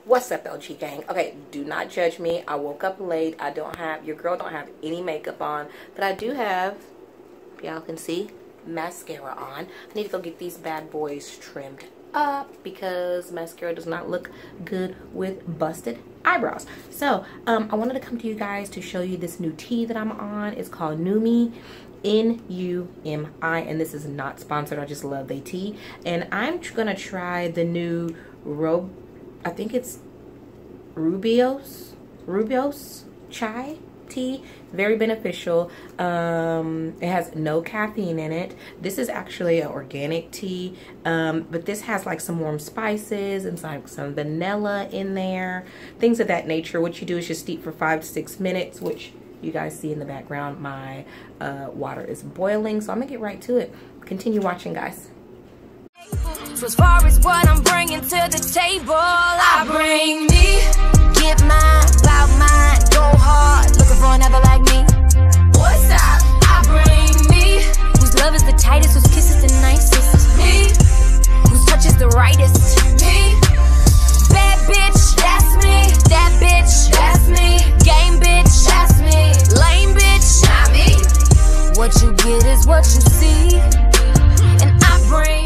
What's up, LG gang? Okay, do not judge me. I woke up late. Your girl don't have any makeup on, but I do have, y'all can see, mascara on. I need to go get these bad boys trimmed up because mascara does not look good with busted eyebrows. So I wanted to come to you guys to show you this new tea that I'm on. It's called Numi, N-U-M-I, and this is not sponsored. I just love the tea, and I'm gonna try the new I think it's Rubio's chai tea. Very beneficial. It has no caffeine in it. This is actually an organic tea, but this has like some warm spices and some vanilla in there, things of that nature. What you do is just steep for 5 to 6 minutes, which you guys see in the background. My water is boiling, so I'm gonna get right to it. Continue watching, guys. So as far as what I'm bringing to the table, I bring me, get mine, bout mine, go hard, looking for another like me. What's up? I bring me, whose love is the tightest, whose kiss is the nicest. Me, whose touch is the rightest. Me, bad bitch, that's me. That bitch, that's me. Game bitch, that's me. Lame bitch, not me. What you get is what you see, and I bring.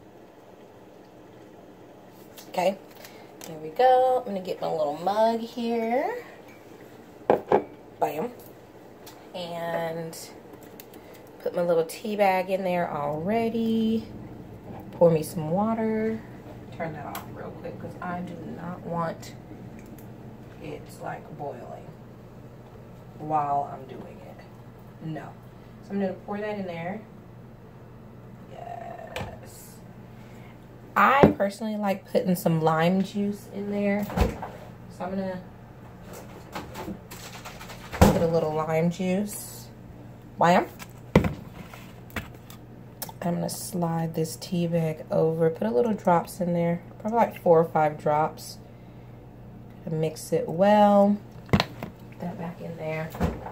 Okay, there we go. I'm gonna get my little mug here. Bam. And put my little tea bag in there already. Pour me some water. Turn that off real quick because I do not want it like boiling while I'm doing it. No. So I'm gonna pour that in there. I personally like putting some lime juice in there. So I'm gonna put a little lime juice. Wham. I'm gonna slide this tea bag over. Put a little drops in there. Probably like 4 or 5 drops. Mix it well. Put that back in there.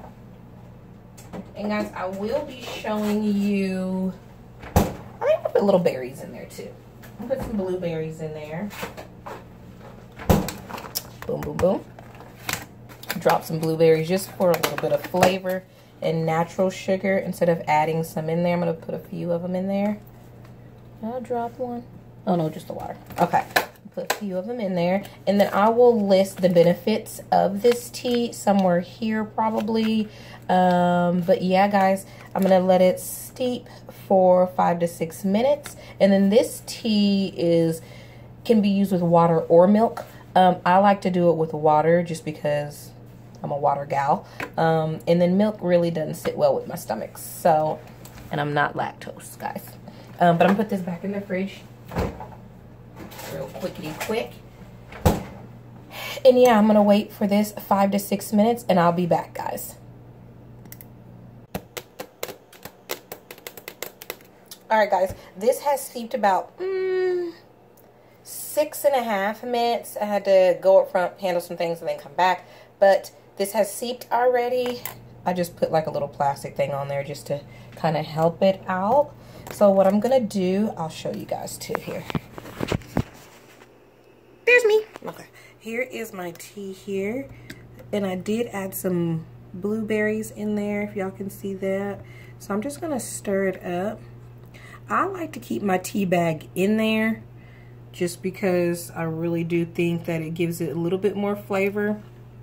And guys, I will be showing you, I think I'll put little berries in there too. I'll put some blueberries in there. Boom, boom, boom. Drop some blueberries just for a little bit of flavor and natural sugar. Instead of adding some in there, I'm going to put a few of them in there. I'll drop one. Oh, no, just the water. Okay. Put a few of them in there. And then I will list the benefits of this tea somewhere here probably. But yeah, guys, I'm going to let it steep for 5 to 6 minutes, and then this tea can be used with water or milk. I like to do it with water just because I'm a water gal, and then milk really doesn't sit well with my stomach. So, and I'm not lactose, guys. But I'm gonna put this back in the fridge real quick. And yeah, I'm gonna wait for this 5 to 6 minutes, and I'll be back, guys. Alright guys, this has steeped about 6.5 minutes. I had to go up front, handle some things, and then come back. But this has steeped already. I just put like a little plastic thing on there just to kind of help it out. So what I'm going to do, I'll show you guys too here. There's me. Okay, here is my tea here. And I did add some blueberries in there, if y'all can see that. So I'm just going to stir it up. I like to keep my tea bag in there just because I really do think that it gives it a little bit more flavor.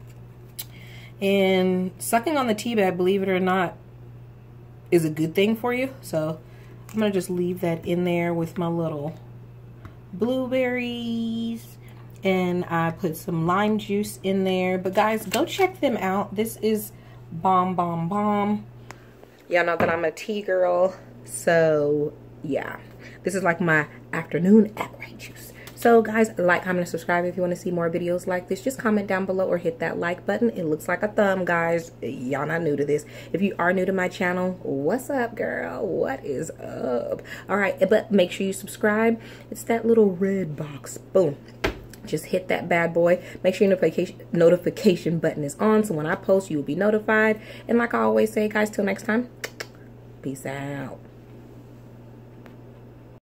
And sucking on the tea bag, believe it or not, is a good thing for you. So I'm going to just leave that in there with my little blueberries. And I put some lime juice in there. But guys, go check them out. This is bomb, bomb, bomb. Y'all know that I'm a tea girl. So yeah, this is like my afternoon at-right juice. So guys, like, comment, and subscribe if you want to see more videos like this. Just comment down below or hit that like button. It looks like a thumb, guys. Y'all not new to this. If you are new to my channel, what's up, girl? What is up? All right, but make sure you subscribe. It's that little red box. Boom. Just hit that bad boy. Make sure your notification button is on, so when I post, you will be notified. And like I always say, guys, till next time, peace out.